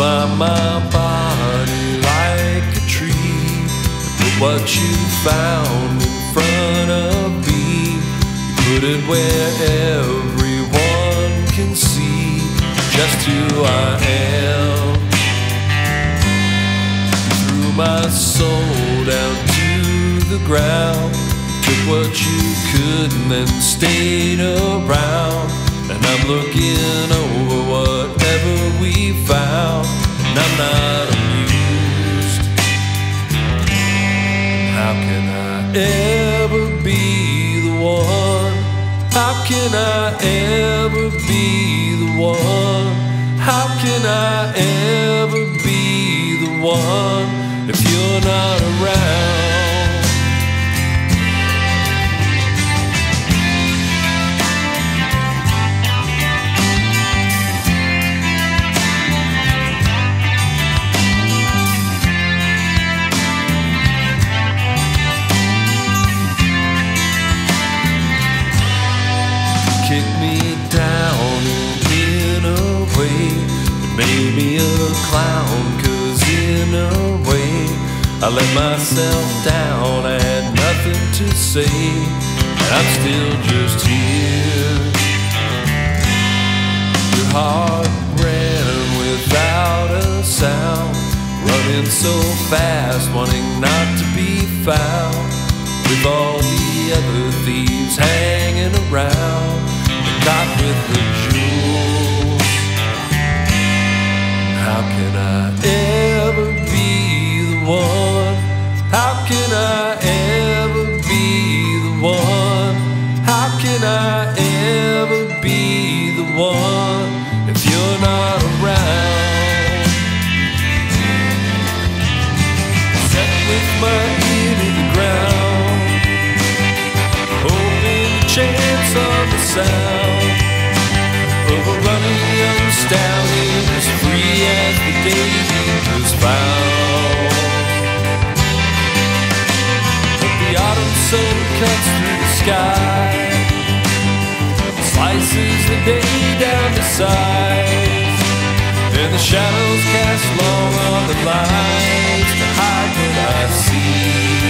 climb my body like a tree. Put what you found in front of me. You put it where everyone can see just who I am. You threw my soul down to the ground. You took what you could and then stayed around. And I'm looking over whatever we found, and I'm not amused. How can I ever be the one? How can I ever be the one? How can I ever be the one if you're not around? Kicked me down in a way that made me a clown, 'cause in a way I let myself down. I had nothing to say, and I'm still just here. Your heart ran without a sound, running so fast, wanting not to be found, with all the other thieves hanging around. Got with the jewels. How can I ever be the one? How can I ever be the one? How can I ever be the one if you're not around? Set with my ear to the ground, hoping the chance of the sound of a running young stallion, as free as the day he was found. But the autumn sun cuts through the sky, slices the day down to size, and the shadows cast long on the lines to hide what I see.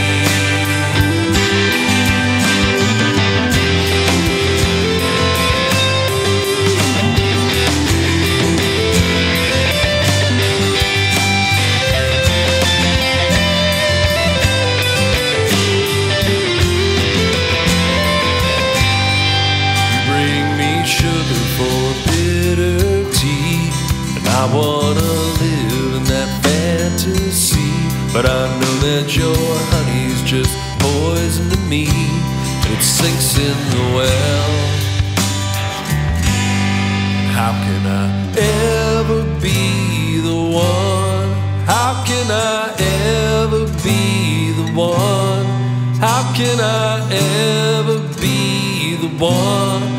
Sugar for bitter tea, and I wanna live in that fantasy, but I know that your honey's just poison to me, and it sinks in the well. How can I ever be the one? How can I ever be the one? How can I ever be the one